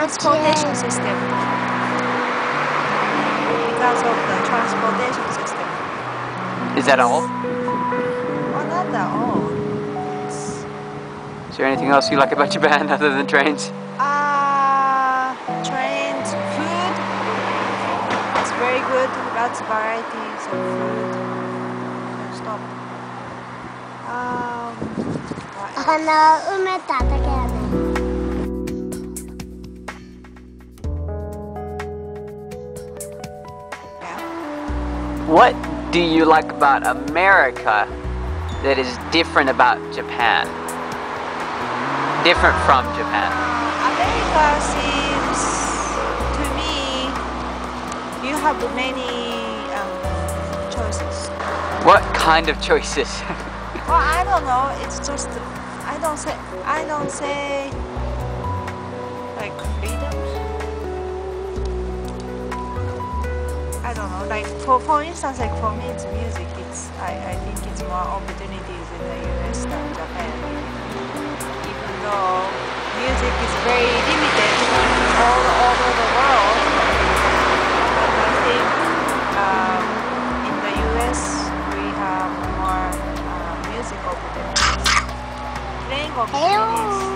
transportation system. Because of the transportation system. Is that all? Well, not at all. Is there anything else you like about Japan other than trains? Trains, food. It's very good. Lots of varieties of food. Stop. お花を埋めただけやね。 What do you like about America that is different about Japan? Different from Japan? America seems to me you have many choices. What kind of choices? Well, I don't know. It's just I don't say like freedoms. I don't know. Like for instance, like for me, it's music. I think it's more opportunities in the US than Japan. Even though music is very limited all over the world, but I think in the US we have more music opportunities, playing opportunities.